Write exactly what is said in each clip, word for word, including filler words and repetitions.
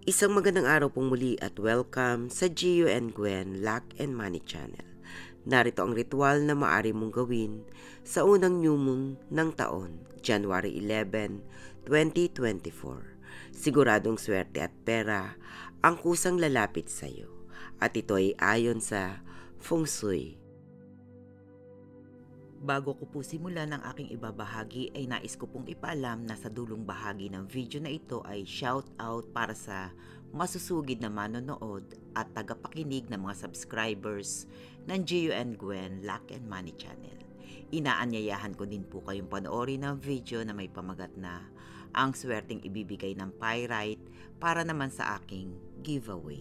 Isang magandang araw pong muli at welcome sa Gio and Gwen Luck and Money Channel. Narito ang ritual na maaari mong gawin sa unang new moon ng taon, January eleventh, twenty twenty-four. Siguradong swerte at pera ang kusang lalapit sa iyo at ito ay ayon sa Feng Shui. Bago ko po simulan ang aking ibabahagi ay nais ko pong ipaalam na sa dulong bahagi ng video na ito ay shout out para sa masusugid na manonood at tagapakinig ng mga subscribers ng Gio and Gwen Luck and Money Channel. Inaanyayahan ko din po kayong panoorin ng video na may pamagat na ang swerteng ibibigay ng pyrite para naman sa aking giveaway.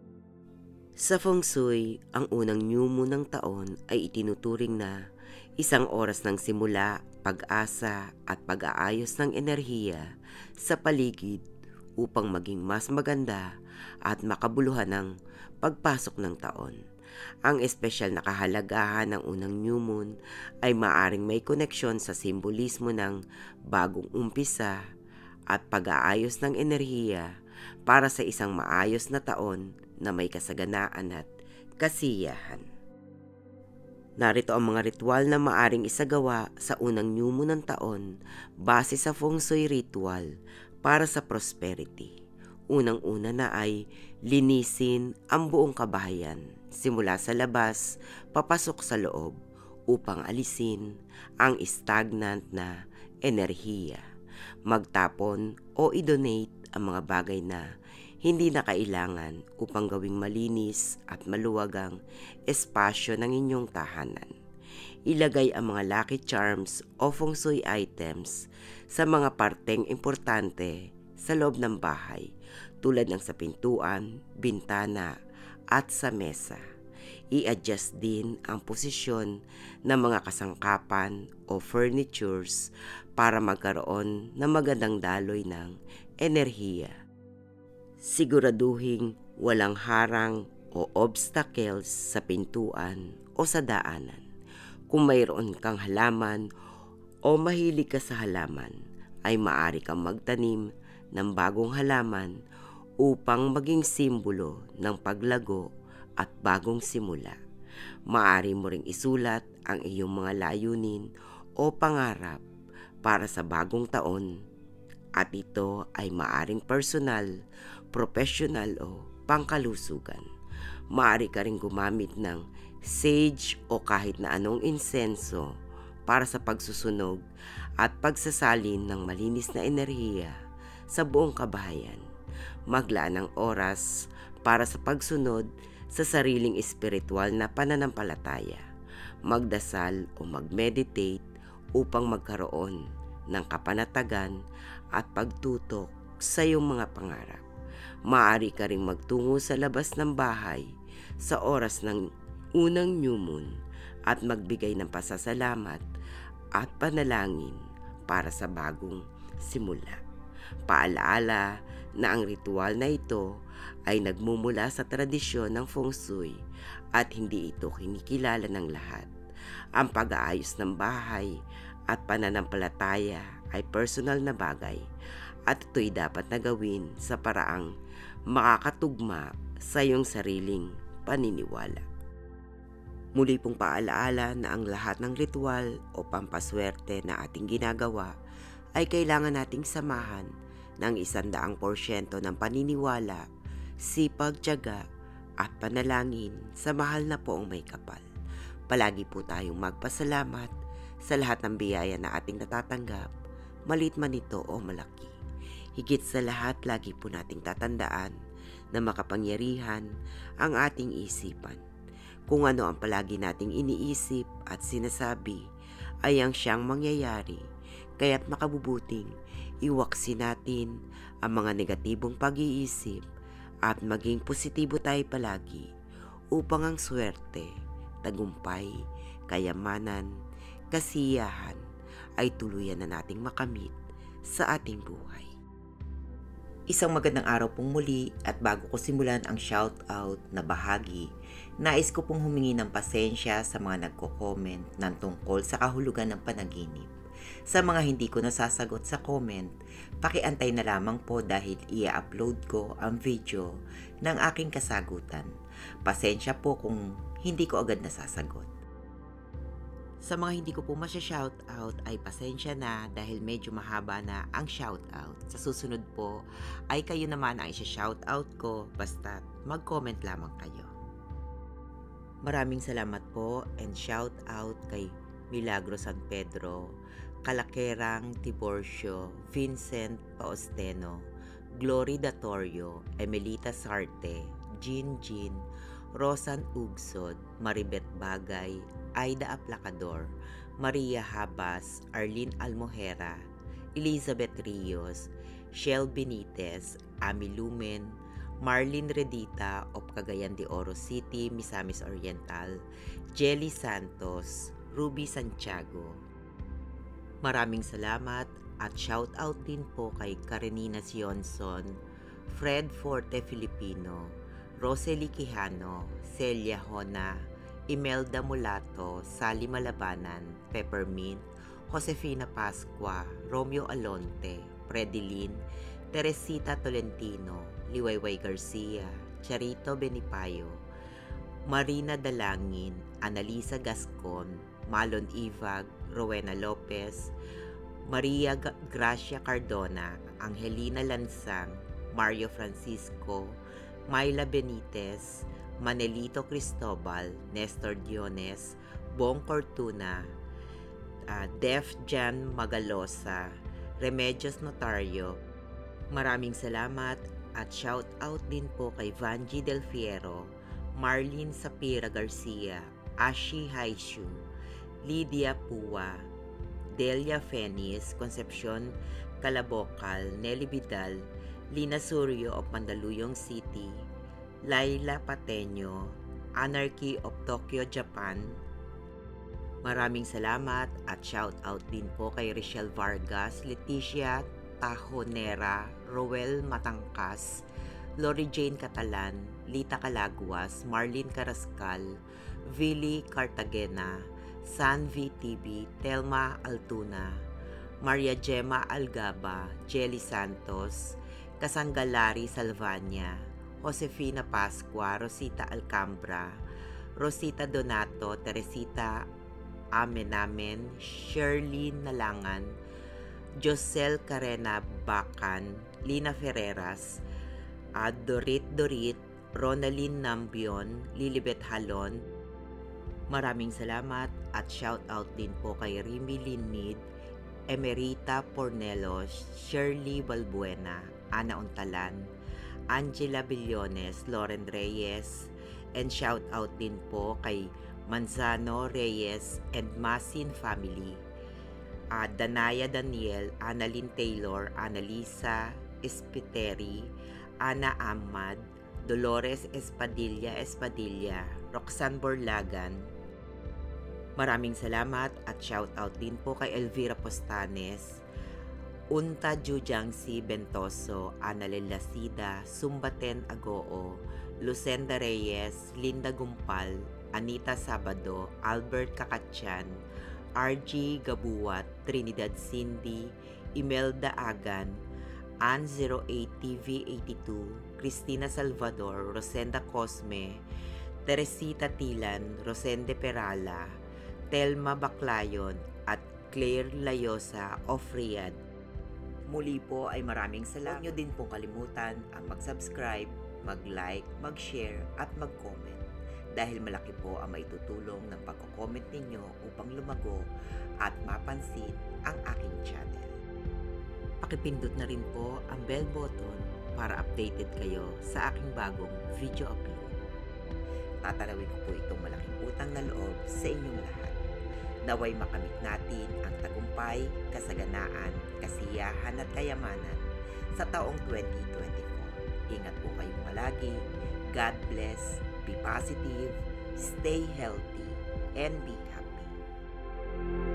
Sa Feng Shui, ang unang new moon ng taon ay itinuturing na isang oras ng simula, pag-asa at pag-aayos ng enerhiya sa paligid upang maging mas maganda at makabuluhan ng pagpasok ng taon. Ang espesyal na kahalagahan ng unang new moon ay maaring may koneksyon sa simbolismo ng bagong umpisa at pag-aayos ng enerhiya para sa isang maayos na taon na may kasaganaan at kasiyahan. Narito ang mga ritual na maaring isagawa sa unang new moon ng taon base sa Feng Shui ritual para sa prosperity. Unang-una na ay linisin ang buong kabahayan simula sa labas papasok sa loob upang alisin ang stagnant na enerhiya. Magtapon o i-donate ang mga bagay na hindi na kailangan upang gawing malinis at maluwag ang espasyo ng inyong tahanan. Ilagay ang mga lucky charms o Feng Shui items sa mga parteng importante sa loob ng bahay tulad ng sa pintuan, bintana at sa mesa. I-adjust din ang posisyon ng mga kasangkapan o furnitures para magkaroon ng magandang daloy ng enerhiya. Siguraduhing walang harang o obstacles sa pintuan o sa daanan. Kung mayroon kang halaman o mahilig ka sa halaman, ay maaari kang magtanim ng bagong halaman upang maging simbolo ng paglago at bagong simula. Maaari mo ring isulat ang iyong mga layunin o pangarap para sa bagong taon at ito ay maaring personal, professional o pangkalusugan. Maaari ka rin gumamit ng sage o kahit na anong insenso para sa pagsusunog at pagsasalin ng malinis na enerhiya sa buong kabahayan. Maglaan ng oras para sa pagsunod sa sariling espiritual na pananampalataya. Magdasal o mag-meditate upang magkaroon ng kapanatagan at pagtutok sa iyong mga pangarap. Maaari ka ring magtungo sa labas ng bahay sa oras ng unang new moon at magbigay ng pasasalamat at panalangin para sa bagong simula. Paalaala na ang ritual na ito ay nagmumula sa tradisyon ng Feng Shui at hindi ito kinikilala ng lahat. Ang pag-aayos ng bahay at pananampalataya ay personal na bagay at ito'y dapat na gawin sa paraang makakatugma sa iyong sariling paniniwala. Muli pong paalaala na ang lahat ng ritual o pampaswerte na ating ginagawa ay kailangan nating samahan ng isandaang porsyento ng paniniwala, sipag, tiyaga at panalangin sa mahal na poong may kapal. Palagi po tayong magpasalamat sa lahat ng biyaya na ating natatanggap, maliit man ito o malaki. Higit sa lahat, lagi po nating tatandaan na makapangyarihan ang ating isipan. Kung ano ang palagi nating iniisip at sinasabi ay ang siyang mangyayari, kaya't makabubuting iwaksi natin ang mga negatibong pag-iisip at maging positibo tayo palagi upang ang swerte, tagumpay, kayamanan, kasiyahan ay tuluyan na nating makamit sa ating buhay. Isang magandang araw pong muli at bago ko simulan ang shoutout na bahagi, nais ko pong humingi ng pasensya sa mga nagko-comment ng tungkol sa kahulugan ng panaginip. Sa mga hindi ko nasasagot sa comment, pakiantay na lamang po dahil i-upload ko ang video ng aking kasagutan. Pasensya po kung hindi ko agad nasasagot. Sa mga hindi ko po masya-shoutout ay pasensya na dahil medyo mahaba na ang shoutout. Sa susunod po ay kayo naman ang isa-shoutout ko basta mag-comment lamang kayo. Maraming salamat po and shoutout kay Milagro San Pedro, Calaquerang Tiborcio, Vincent Paosteno, Glory Datorio, Emelita Sarte, Jean Jean, Rosan Ugsod, Maribet Bagay, Aida Aplacador, Maria Habas, Arlene Almohera, Elizabeth Rios, Shell Benitez, Ami Lumen, Marlene Redita of Cagayan de Oro City, Misamis Oriental, Jelly Santos, Ruby Santiago. Maraming salamat at shoutout din po kay Karenina Sionson, Fred Forte Filipino, Rosely Quijano, Celia Hona, Imelda Mulato, Sally Malabanan, Peppermint, Josefina Pascua, Romeo Alonte, Predilin, Teresita Tolentino, Liwayway Garcia, Charito Benipayo, Marina Dalangin, Analisa Gascon, Malon Ivag, Rowena Lopez, Maria G- Gracia Cardona, Angelina Lansang, Mario Francisco, Myla Benitez, Manelito Cristobal, Nestor Diones, Bong Cortuna, uh, Def Jan Magalosa, Remedios Notario. Maraming salamat at shout out din po kay Vanji Del Fiero, Marlene Sapira Garcia, Ashi Haishu, Lydia Pua, Delia Fenis, Concepcion Calabokal, Nelly Vidal, Lina Suryo of Mandaluyong City, Laila Pateño, Anarchy of Tokyo, Japan. Maraming salamat at shout out din po kay Richelle Vargas, Leticia Tajonera, Roel Matangkas, Lori Jane Catalan, Lita Calaguas, Marlene Carrascal, Vili Cartagena, San V T V, Telma Altuna, Maria Gemma Algaba, Jelly Santos, Kasanggalari Salvania, Josefina Pascua, Rosita Alcambra, Rosita Donato, Teresita Amenamen, Shirley Nalangan, Josel Carena Bacan, Lina Ferreras, uh, Dorit Dorit, Ronaldine Nambion, Lilibet Halon. Maraming salamat at shout out din po kay Remy Linid, Emerita Pornelos, Shirley Balbuena, Ana Untalan, Angela Billones, Lauren Reyes, and shout out din po kay Manzano Reyes and Masin family, uh, Danaya Daniel, Annalyn Taylor, Annalisa Espiteri, Ana Ahmad, Dolores Espadilla Espadilla, Roxanne Borlagan. Maraming salamat at shout out din po kay Elvira Postanes, Unta Jujangsi Bentoso, Annalyn Lacida, Sumbaten Agoo, Lucenda Reyes, Linda Gumpal, Anita Sabado, Albert Kakatyan, R G Gabuat, Trinidad Cindy, Imelda Agan, Ann zero eight T V eighty-two, Cristina Salvador, Rosenda Cosme, Teresita Tilan, Rosende Perala, Telma Baclayon at Claire Layosa of Riyadh. Muli po ay maraming salamat. Huwag nyo din pong kalimutan ang mag-subscribe, mag-like, mag-share at mag-comment dahil malaki po ang maitutulong ng pagko-comment ninyo upang lumago at mapansin ang aking channel. Pakipindot na rin po ang bell button para updated kayo sa aking bagong video upload. Tatalawin ko po itong malaking utang na loob sa inyong lahat. Naway makamit natin ang tagumpay, kasaganaan, kasiyahan at kayamanan sa taong twenty twenty-four. Ingat po kayong malagi. God bless, be positive, stay healthy, and be happy.